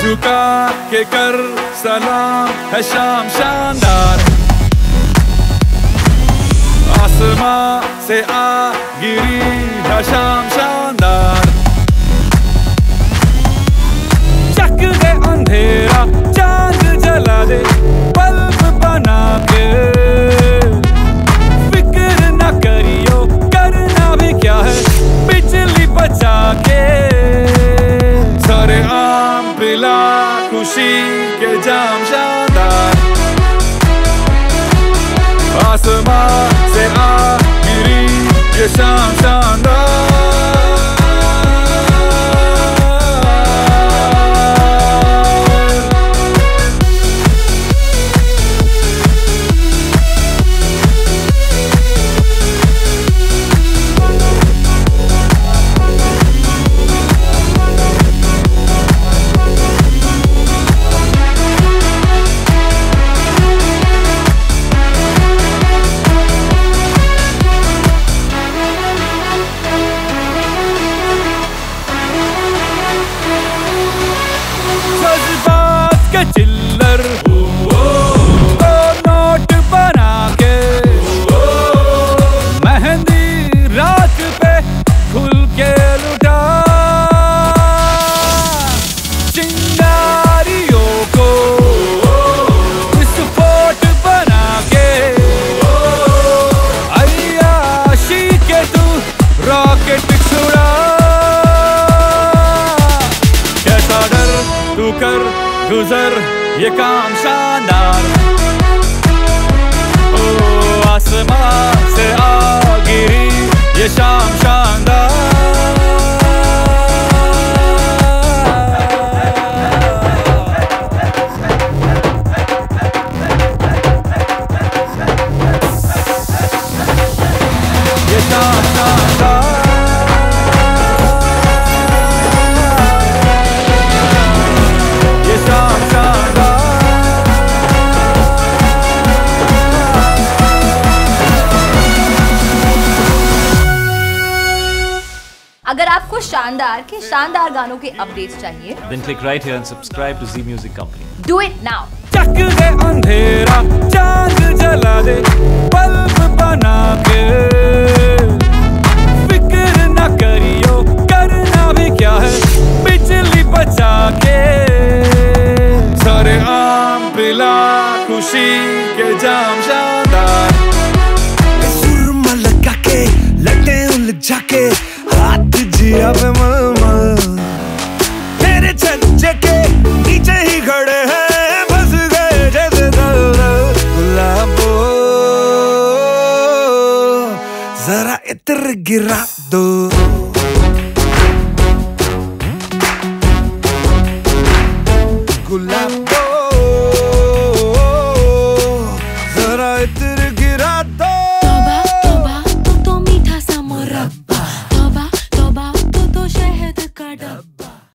झुका के कर सलाम है शाम शानदार, आसमां से आ गिरी है शाम शानदार। चक दे अंधेरा चांद जला दे बल्ब बना के, फिक्र न करियो करना भी क्या है बिजली बचा के। सारे आम पिला खुशी के जाम शानदार, आसमां से आ गिरी ये शाम शानदार। चिल्लर तो नोट बना के, मेहंदी रात पे खुल के लुटा, चिंगारियों को विस्फोट बना के, अय्याशी के तू रॉकेट छुड़ा। कैसा डर तू कर गुजर ये काम शानदार, ओ आसमां से आ गिरी ये शाम शानदार। ये शाम शानदार, अगर आपको शानदार के शानदार गानों के अपडेट्स चाहिए, then click right here and subscribe to Zee Music Company. Do it now. चक दे अंधेरा चांद जला दे बल्ब बना के, फिक्र न करियो करना भी क्या है बिजली बचा के। सारे आम पिला खुशी के जाम शानदार, सुरमा लगा के लटे उलझा के हाथ जिया पे मलमल, तेरे छज्जे के नीचे ही खड़े हैं फंस गए जैसे दलदल। गुलाबो जरा इत्र गिरा दो, गुलाब